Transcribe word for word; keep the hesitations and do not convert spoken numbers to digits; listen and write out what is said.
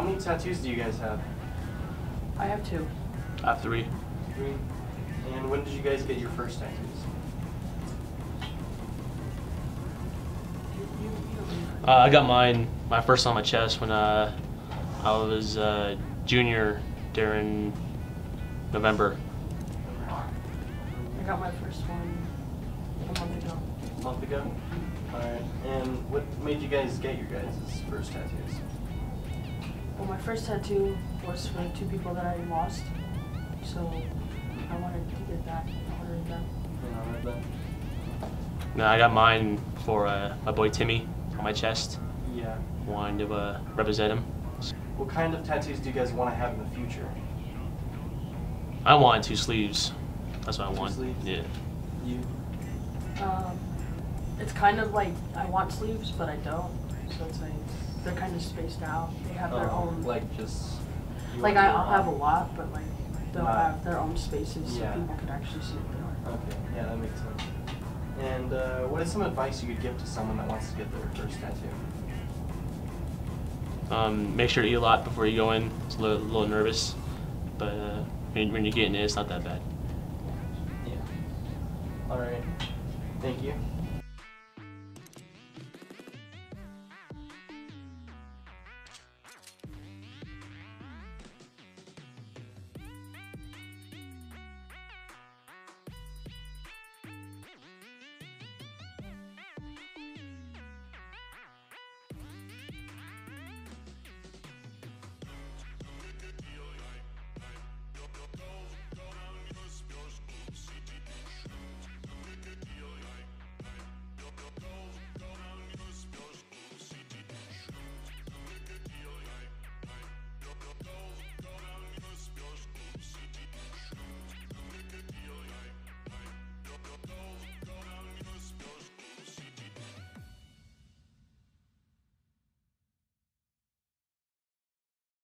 how many tattoos do you guys have? I have two. I have three. Three. And when did you guys get your first tattoos? Uh, I got mine, my first on my chest when uh, I was uh, junior during November. I got my first one a month ago. A month ago? Alright. And what made you guys get your guys' first tattoos? Well, my first tattoo was for two people that I lost, so I wanted to get that honoring them. Yeah, I read that. No, I got mine for uh, my boy Timmy on my chest. Yeah. Wanted to uh, represent him. What kind of tattoos do you guys want to have in the future? I wanted two sleeves. That's what I Two want. sleeves? Yeah. You? Um, it's kind of like I want sleeves, but I don't. So it's like they're kind of spaced out. They have their Oh, own. like just. you Like want I, to I'll go have a on- lot, but like they'll Not- have their own spaces Yeah. so people can actually see what they are. Okay, yeah, that makes sense. And uh, what is some advice you could give to someone that wants to get their first tattoo? Um, make sure to eat a lot before you go in. It's a little, a little nervous, but uh, when, when you're getting it, it's not that bad. Yeah. All right. Thank you.